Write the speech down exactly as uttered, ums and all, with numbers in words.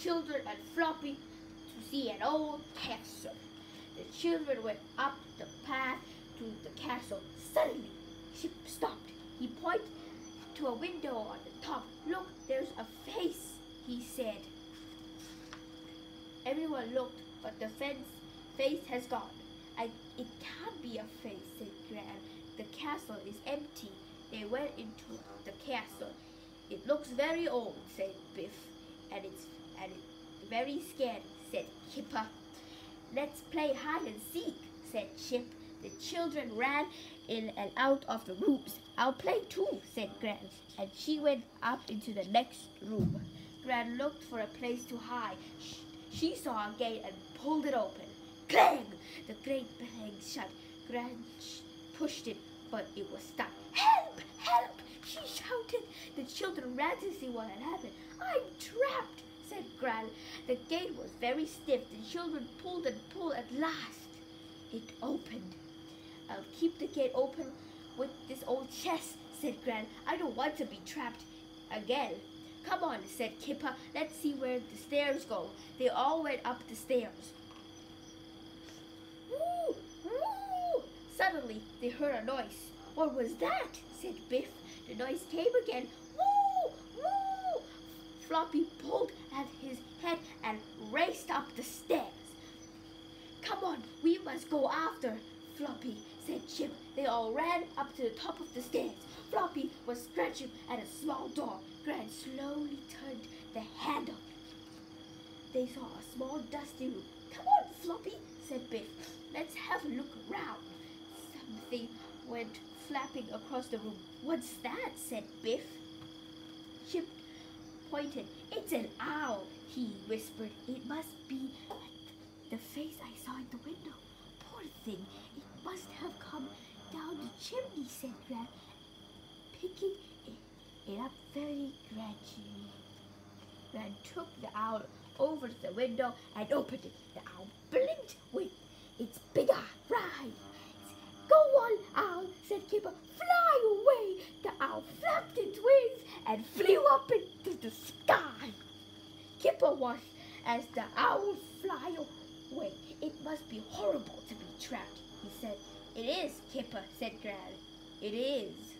children and Floppy to see an old castle. The children went up the path to the castle. Suddenly, Chip stopped. He pointed to a window on the top. "Look, there's a face," he said. Everyone looked, but the fence face has gone. I, it can't be a face, said Gran. The castle is empty. They went into the castle. It looks very old, said Biff, and it's and it's very scary, said Kipper. Let's play hide and seek, said Chip. The children ran in and out of the rooms. I'll play too, said Gran, and she went up into the next room. Gran looked for a place to hide. She saw a gate and pulled it open. Clang! The gate banged shut. Gran pushed it, but it was stuck. Help! Help! She shouted. The children ran to see what had happened. I'm trapped, said Gran. The gate was very stiff. The children pulled and pulled. At last, it opened. I'll keep the gate open with this old chest, said Gran. I don't want to be trapped again. Come on, said Kipper. Let's see where the stairs go. They all went up the stairs. Woo! Woo! Suddenly, they heard a noise. What was that? Said Biff. The noise came again. Woo! Woo! Floppy pulled at his head and raced up the stairs. Come on, we must go after Floppy, said Chip. They all ran up to the top of the stairs. Floppy was scratching at a small door. Gran slowly turned the handle. They saw a small dusty room. Come on, Floppy, said Biff. Let's have a look around. Something went flapping across the room. What's that? Said Biff. Chip pointed. It's an owl, he whispered. It must be the face I saw in the window. Poor thing, it must have come down the chimney, said Gran, picking it, it up very gradually. Gran took the owl over to the window and opened it. The owl blinked with its big eye. Go on, owl, said Kipper. Fly away. The owl flapped its wings and flew up into the sky. Kipper watched as the owl fly away. It must be horrible to be trapped, he said. It is, Kipper, said Gran. It is.